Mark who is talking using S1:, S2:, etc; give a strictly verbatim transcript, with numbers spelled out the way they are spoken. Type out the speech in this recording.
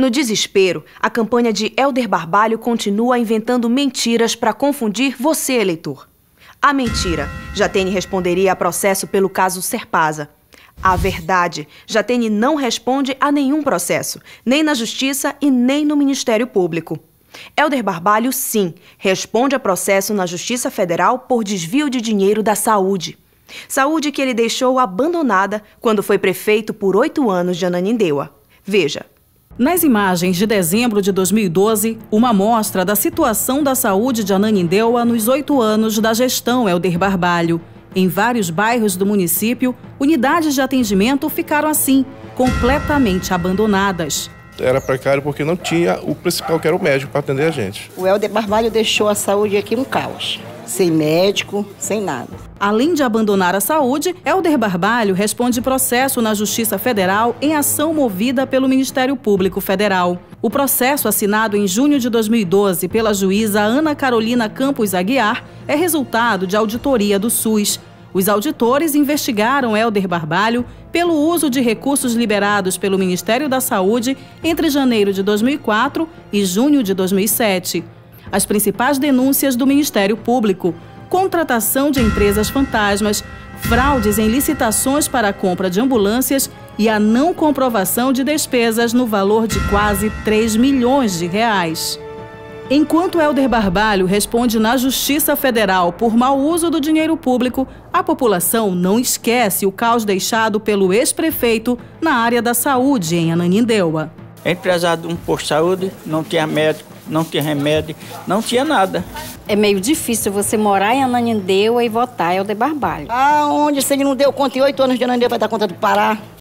S1: No desespero, a campanha de Helder Barbalho continua inventando mentiras para confundir você, eleitor. A mentira: Jatene responderia a processo pelo caso Serpasa. A verdade: Jatene não responde a nenhum processo, nem na Justiça e nem no Ministério Público. Helder Barbalho, sim, responde a processo na Justiça Federal por desvio de dinheiro da saúde. Saúde que ele deixou abandonada quando foi prefeito por oito anos de Ananindeua. Veja.
S2: Nas imagens de dezembro de dois mil e doze, uma amostra da situação da saúde de Ananindeua nos oito anos da gestão Helder Barbalho. Em vários bairros do município, unidades de atendimento ficaram assim, completamente abandonadas.
S3: Era precário porque não tinha o principal, que era o médico, para atender a gente.
S4: O Helder Barbalho deixou a saúde aqui um caos. Sem médico, sem nada.
S2: Além de abandonar a saúde, Helder Barbalho responde processo na Justiça Federal em ação movida pelo Ministério Público Federal. O processo, assinado em junho de dois mil e doze pela juíza Ana Carolina Campos Aguiar, é resultado de auditoria do SUS. Os auditores investigaram Helder Barbalho pelo uso de recursos liberados pelo Ministério da Saúde entre janeiro de dois mil e quatro e junho de dois mil e sete. As principais denúncias do Ministério Público: contratação de empresas fantasmas, fraudes em licitações para a compra de ambulâncias e a não comprovação de despesas no valor de quase três milhões de reais. Enquanto Helder Barbalho responde na Justiça Federal por mau uso do dinheiro público, a população não esquece o caos deixado pelo ex-prefeito na área da saúde em Ananindeua.
S5: É empresário de um posto de saúde, não tinha médico, não tinha remédio, não tinha nada.
S6: É meio difícil você morar em Ananindeua e votar Helder Barbalho.
S4: Aonde, se ele não deu conta em oito anos de Ananindeua, vai dar conta do Pará?